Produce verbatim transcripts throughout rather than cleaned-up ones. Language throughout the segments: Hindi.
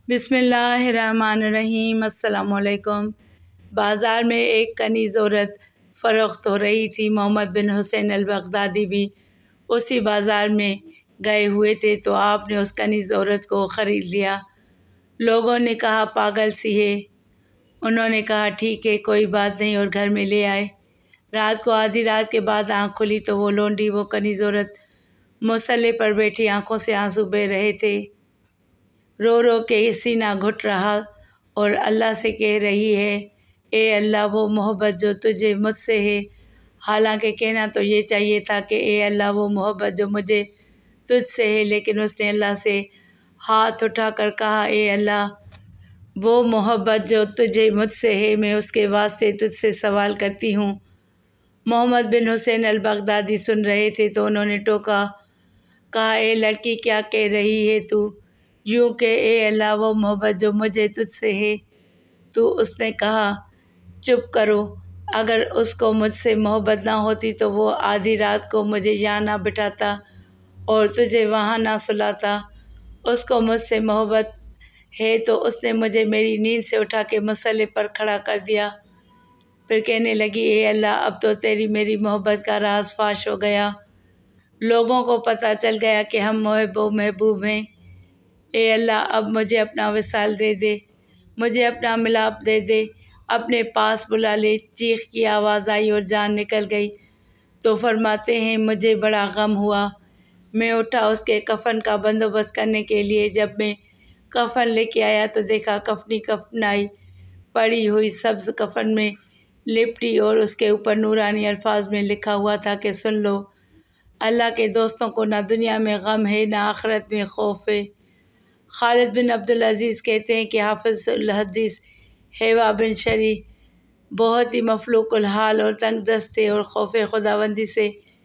बिस्मिल्लाहिर्रहमानिर्रहीम। अस्सलामुअलैकुम। बाज़ार में एक कनीज़ औरत फ़रोख्त हो रही थी। मोहम्मद बिन हुसैन अल-बगदादी भी उसी बाज़ार में गए हुए थे, तो आपने उस कनीज़ औरत को ख़रीद लिया। लोगों ने कहा पागल सी है। उन्होंने कहा ठीक है, कोई बात नहीं, और घर में ले आए। रात को आधी रात के बाद आँख खुली तो वो लोंडी, वो कनीज़ औरत मुसल्ले पर बैठी आँखों से आंसू बह रहे थे। रो रो के सीना घुट रहा और अल्लाह से कह रही है, ए अल्लाह, वो मोहब्बत जो तुझे मुझसे है। हालांकि कहना तो ये चाहिए था कि ए अल्लाह, वो मोहब्बत जो मुझे तुझसे है, लेकिन उसने अल्लाह से हाथ उठाकर कहा, ए अल्लाह, वो मोहब्बत जो तुझे मुझसे है, मैं उसके वास्ते तुझसे सवाल करती हूँ। मोहम्मद बिन हुसैन अल-बगदादी सुन रहे थे तो उन्होंने टोका, कहा, ए लड़की, क्या कह रही है तू? यूँ के ए अल्लाह, वो मोहब्बत जो मुझे तुझसे है। तो उसने कहा, चुप करो, अगर उसको मुझसे मोहब्बत ना होती तो वो आधी रात को मुझे यहाँ ना बिठाता और तुझे वहाँ ना सुलाता। उसको मुझसे मोहब्बत है तो उसने मुझे मेरी नींद से उठा के मसल्ले पर खड़ा कर दिया। फिर कहने लगी, ए अल्लाह, अब तो तेरी मेरी मोहब्बत का राज फाश हो गया। लोगों को पता चल गया कि हम महबूब महबूब हैं। ए अल्लाह, अब मुझे अपना विसाल दे दे, मुझे अपना मिलाप दे दे, अपने पास बुला ले। चीख की आवाज़ आई और जान निकल गई। तो फरमाते हैं, मुझे बड़ा गम हुआ। मैं उठा उसके कफन का बंदोबस्त करने के लिए। जब मैं कफन लेके आया तो देखा कफनी कफनाई पड़ी हुई सब्ज़ कफन में लिपटी और उसके ऊपर नूरानी अल्फाज में लिखा हुआ था कि सुन लो, अल्लाह के दोस्तों को ना दुनिया में गम है ना आखिरत में खौफ है। खालिद बिन अब्दुल अज़ीज़ कहते हैं कि हाफिज़ुल हदीस हेवा बिन शरी बहुत ही मफलूकुल हाल और तंग दस्त थे और खौफ खुदाबंदी से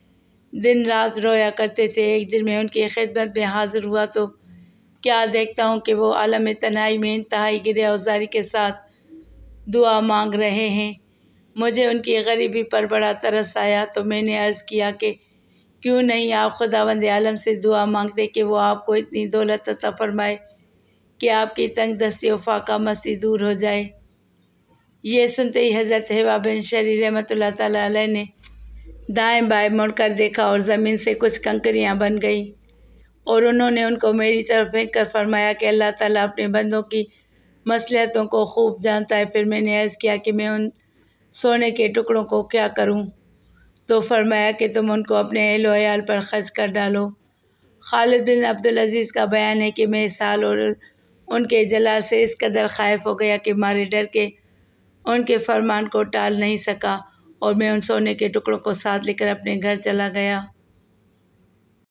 दिन रात रोया करते थे। एक दिन मैं उनकी खिदमत में हाज़िर हुआ तो क्या देखता हूँ कि वो आलम तन्हाई में इंतहाई गिरे औजारी के साथ दुआ मांग रहे हैं। मुझे उनकी गरीबी पर बड़ा तरस आया तो मैंने अर्ज़ किया कि क्यों नहीं आप खुदावंद आलम से दुआ मांगते कि वो आपको इतनी दौलत अता फरमाए कि आपकी तंग दस्ती और फाका मस्ती दूर हो जाए। ये सुनते ही हज़रत हेवा बिन शरी रहमतुल्लाह ताला अलैह ने दाएं बाएं मुड़कर देखा और ज़मीन से कुछ कंकरियां बन गईं और उन्होंने उनको मेरी तरफ फेंक कर फरमाया कि अल्लाह ताला अपने बंदों की मसलहतों को खूब जानता है। फिर मैंने अर्ज़ किया कि मैं उन सोने के टुकड़ों को क्या करूं? तो फरमाया कि तुम उनको अपने अहल वयाल पर खर्च कर डालो। खालिद बिन अब्दुल अज़ीज़ का बयान है कि मैं साल और उनके जलाल से इस कदर ख़ाइफ हो गया कि मारे डर के उनके फरमान को टाल नहीं सका और मैं उन सोने के टुकड़ों को साथ लेकर अपने घर चला गया।